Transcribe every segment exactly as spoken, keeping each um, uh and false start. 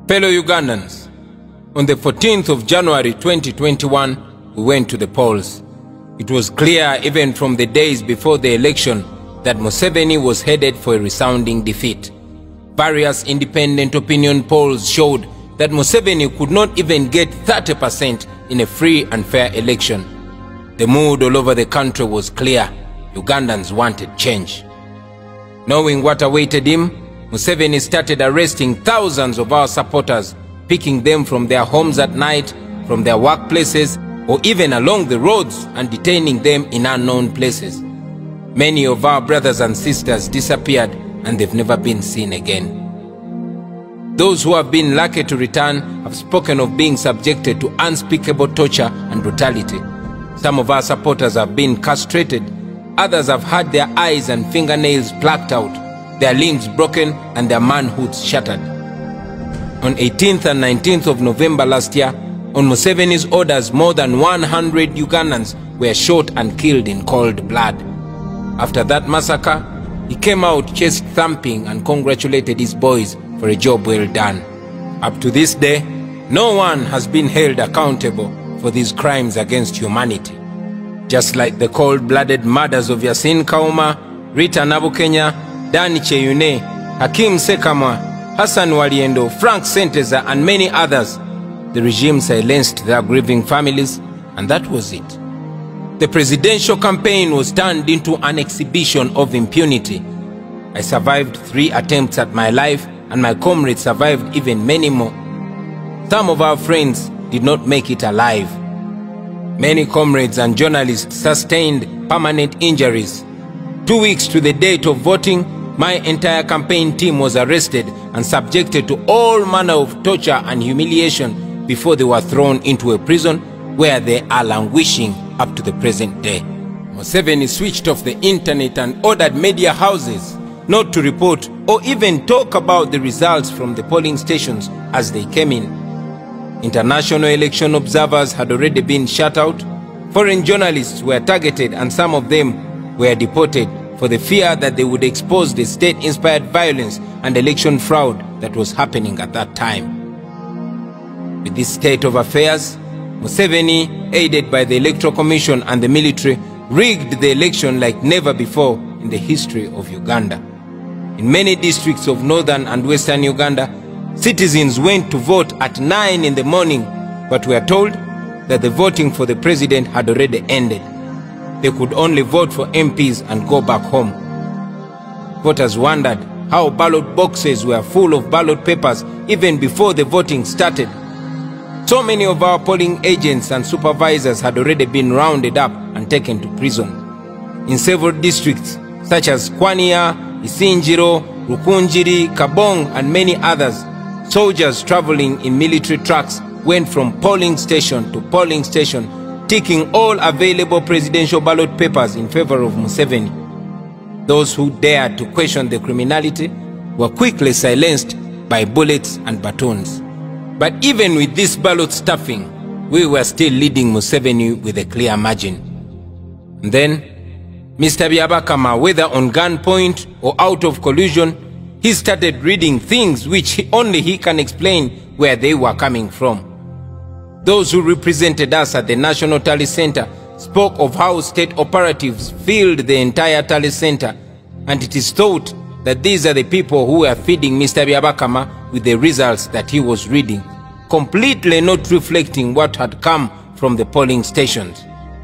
Fellow Ugandans, on the fourteenth of January twenty twenty-one, we went to the polls. It was clear even from the days before the election that Museveni was headed for a resounding defeat. Various independent opinion polls showed that Museveni could not even get thirty percent in a free and fair election. The mood all over the country was clear. Ugandans wanted change. Knowing what awaited him, Museveni started arresting thousands of our supporters, picking them from their homes at night, from their workplaces, or even along the roads, and detaining them in unknown places. Many of our brothers and sisters disappeared, and they've never been seen again. Those who have been lucky to return have spoken of being subjected to unspeakable torture and brutality. Some of our supporters have been castrated. Others have had their eyes and fingernails plucked out, their limbs broken, and their manhoods shattered. On eighteenth and nineteenth of November last year, on Museveni's orders, more than one hundred Ugandans were shot and killed in cold blood. After that massacre, he came out chest thumping and congratulated his boys for a job well done. Up to this day, no one has been held accountable for these crimes against humanity. Just like the cold-blooded murders of Yasin Kauma, Rita Nabukenya, Dani Cheyune, Hakim Sekamwa, Hassan Waliendo, Frank Senteza, and many others, the regime silenced their grieving families, and that was it. The presidential campaign was turned into an exhibition of impunity. I survived three attempts at my life, and my comrades survived even many more. Some of our friends did not make it alive. Many comrades and journalists sustained permanent injuries. Two weeks to the date of voting, my entire campaign team was arrested and subjected to all manner of torture and humiliation before they were thrown into a prison where they are languishing up to the present day. Museveni switched off the internet and ordered media houses not to report or even talk about the results from the polling stations as they came in. International election observers had already been shut out. Foreign journalists were targeted, and some of them were deported for the fear that they would expose the state-inspired violence and election fraud that was happening at that time. With this state of affairs, Museveni, aided by the Electoral Commission and the military, rigged the election like never before in the history of Uganda. In many districts of northern and western Uganda, citizens went to vote at nine in the morning, but were told that the voting for the president had already ended. They could only vote for M Ps and go back home. Voters wondered how ballot boxes were full of ballot papers even before the voting started. So many of our polling agents and supervisors had already been rounded up and taken to prison. In several districts such as Kwaniya, Isinjiro, Rukunjiri, Kabong, and many others, soldiers traveling in military trucks went from polling station to polling station, ticking all available presidential ballot papers in favor of Museveni. Those who dared to question the criminality were quickly silenced by bullets and batons. But even with this ballot stuffing, we were still leading Museveni with a clear margin. And then, Mister Byabakama, whether on gunpoint or out of collusion, he started reading things which only he can explain where they were coming from. Those who represented us at the National Tally Center spoke of how state operatives filled the entire Tally Center, and it is thought that these are the people who were feeding Mister Byabakama with the results that he was reading, completely not reflecting what had come from the polling stations.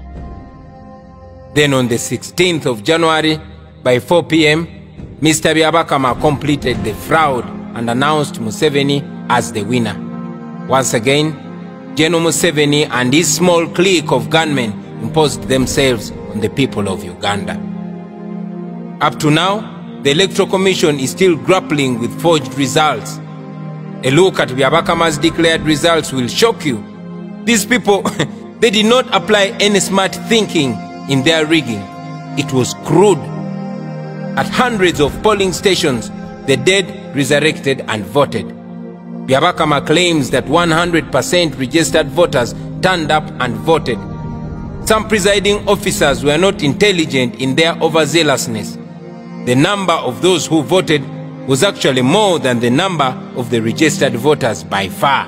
Then on the sixteenth of January, by four p m, Mister Byabakama completed the fraud and announced Museveni as the winner. Once again, General Museveni and his small clique of gunmen imposed themselves on the people of Uganda. Up to now, the Electoral Commission is still grappling with forged results. A look at Byabakama's declared results will shock you. These people, they did not apply any smart thinking in their rigging. It was crude. At hundreds of polling stations, the dead resurrected and voted. Byabakama claims that one hundred percent registered voters turned up and voted. Some presiding officers were not intelligent in their overzealousness. The number of those who voted was actually more than the number of the registered voters by far.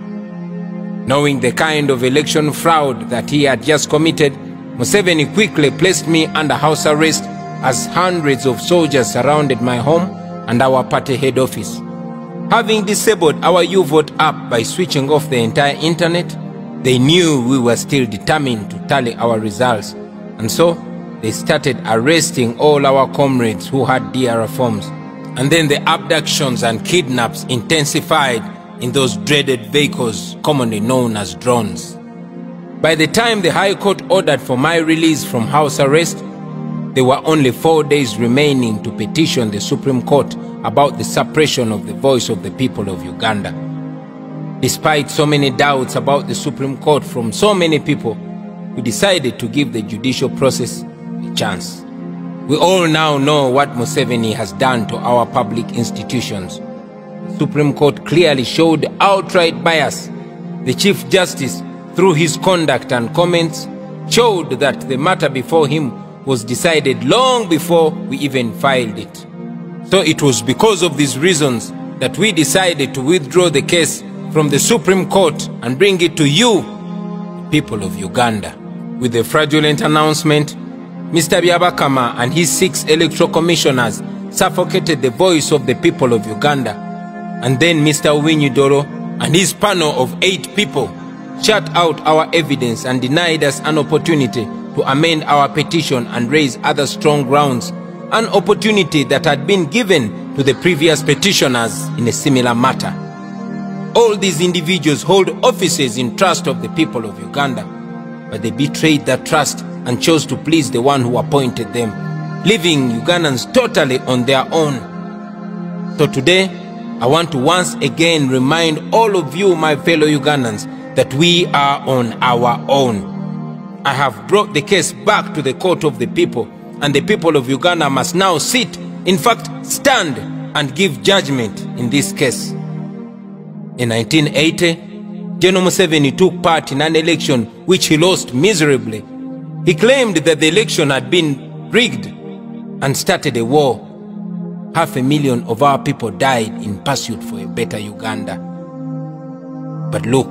Knowing the kind of election fraud that he had just committed, Museveni quickly placed me under house arrest as hundreds of soldiers surrounded my home and our party head office. Having disabled our U-Vote app by switching off the entire internet, they knew we were still determined to tally our results, and so they started arresting all our comrades who had D R forms. And then the abductions and kidnaps intensified in those dreaded vehicles commonly known as drones. By the time the High Court ordered for my release from house arrest, there were only four days remaining to petition the Supreme Court about the suppression of the voice of the people of Uganda. Despite so many doubts about the Supreme Court from so many people, we decided to give the judicial process a chance. We all now know what Museveni has done to our public institutions. The Supreme Court clearly showed outright bias. The Chief Justice, through his conduct and comments, showed that the matter before him was decided long before we even filed it. So it was because of these reasons that we decided to withdraw the case from the Supreme Court and bring it to you, the people of Uganda. With the fraudulent announcement, Mister Byabakama and his six electoral commissioners suffocated the voice of the people of Uganda. And then Mister Uwinyidoro and his panel of eight people shut out our evidence and denied us an opportunity to amend our petition and raise other strong grounds, an opportunity that had been given to the previous petitioners in a similar matter. All these individuals hold offices in trust of the people of Uganda, but they betrayed that trust and chose to please the one who appointed them, leaving Ugandans totally on their own. So today, I want to once again remind all of you, my fellow Ugandans, that we are on our own. I have brought the case back to the court of the people, and the people of Uganda must now sit, in fact stand, and give judgment in this case. In nineteen eighty, General Museveni took part in an election which he lost miserably. He claimed that the election had been rigged and started a war. Half a million of our people died in pursuit for a better Uganda. But look,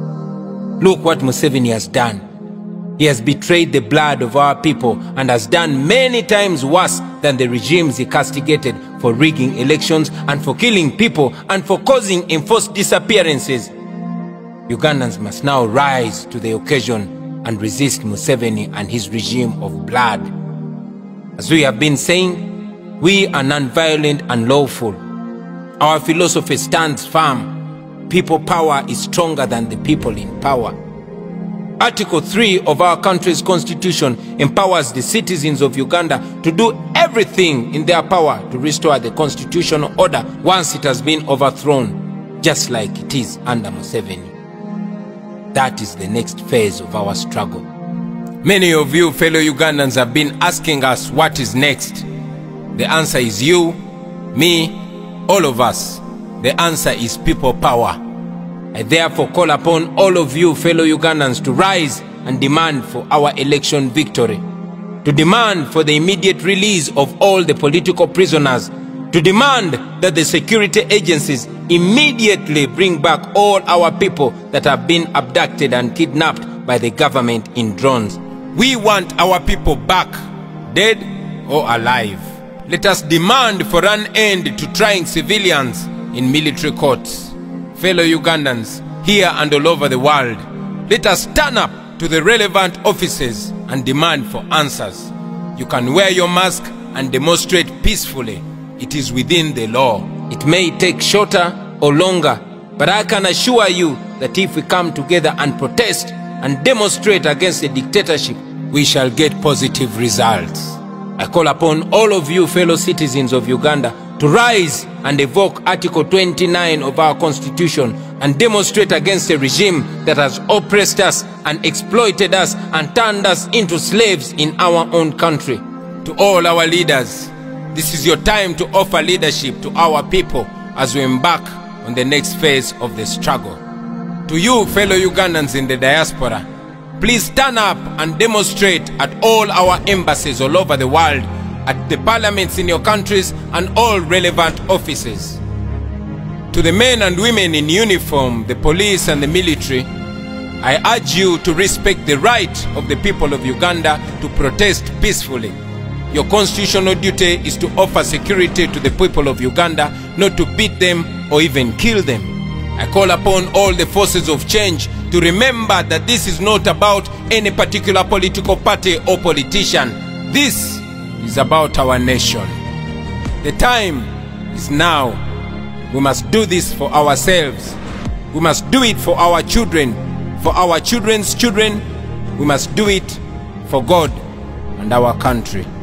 look what Museveni has done. He has betrayed the blood of our people and has done many times worse than the regimes he castigated for rigging elections and for killing people and for causing enforced disappearances. Ugandans must now rise to the occasion and resist Museveni and his regime of blood. As we have been saying, we are non-violent and lawful. Our philosophy stands firm. People power is stronger than the people in power. Article three of our country's constitution empowers the citizens of Uganda to do everything in their power to restore the constitutional order once it has been overthrown, just like it is under Museveni. That is the next phase of our struggle. Many of you fellow Ugandans have been asking us what is next. The answer is you, me, all of us. The answer is people power. I therefore call upon all of you fellow Ugandans to rise and demand for our election victory, to demand for the immediate release of all the political prisoners, to demand that the security agencies immediately bring back all our people that have been abducted and kidnapped by the government in drones. We want our people back, dead or alive. Let us demand for an end to trying civilians in military courts. Fellow Ugandans, here and all over the world, let us stand up to the relevant offices and demand for answers. You can wear your mask and demonstrate peacefully. It is within the law. It may take shorter or longer, but I can assure you that if we come together and protest and demonstrate against the dictatorship, we shall get positive results. I call upon all of you fellow citizens of Uganda to rise and evoke Article twenty-nine of our Constitution and demonstrate against a regime that has oppressed us and exploited us and turned us into slaves in our own country. To all our leaders, this is your time to offer leadership to our people as we embark on the next phase of the struggle. To you fellow Ugandans in the diaspora, please stand up and demonstrate at all our embassies all over the world at the parliaments in your countries and all relevant offices. To the men and women in uniform, the police and the military, I urge you to respect the right of the people of Uganda to protest peacefully. Your constitutional duty is to offer security to the people of Uganda, not to beat them or even kill them. I call upon all the forces of change to remember that this is not about any particular political party or politician. This is about our nation. The time is now. We must do this for ourselves. We must do it for our children, for our children's children. We must do it for God and our country.